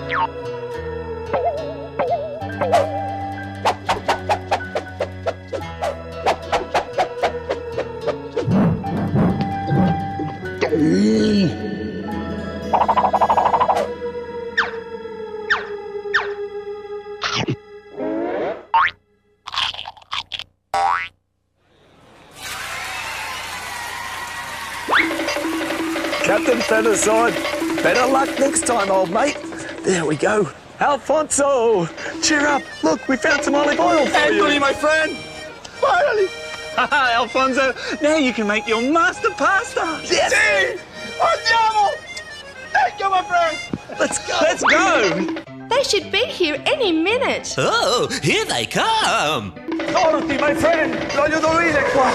Captain Featherside, better luck next time, old mate. There we go. Alfonso, cheer up. Look, we found some olive oil for Anthony, you. my friend. Finally. Haha, Alfonso, now you can make your master pasta. Yes. Sí. Andiamo. Thank you, my friend. Let's go. Let's go. They should be here any minute. Oh, here they come. Dorothy, my friend. Voglio dormire qua.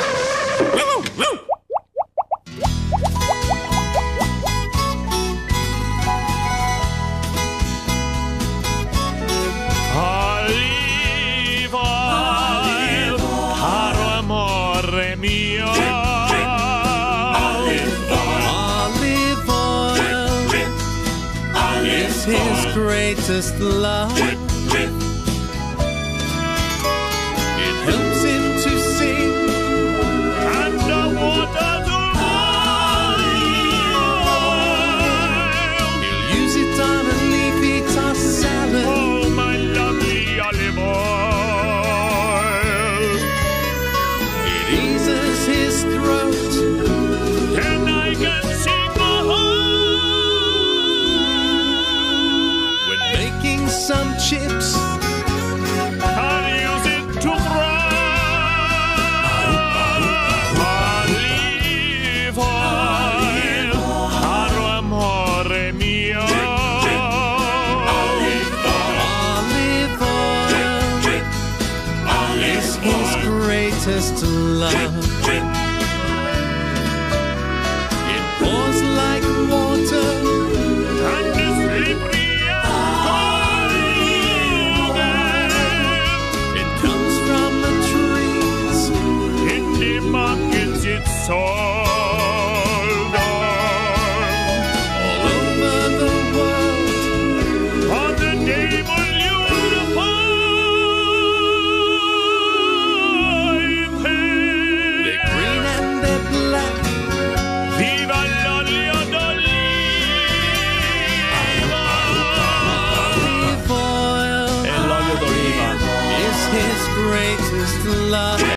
Caro amore mio, Olive oil is his greatest love. It helps him to sing underwater to ride. He'll use it on a leafy tossed salad. Oh, my lovely olive oil. It eases his throat. And I can sing the whole. When making some chips, I'll use it to fry. Olive oil, caro amore mio. olive oil is his greatest love. It pours like water. And this slippery It comes from the trees. in the markets it's sold All over the world. on the table you will find They're green and they're black. Viva l'olio d'oliva. Olive oil E l'olio d'oliva. is his greatest love.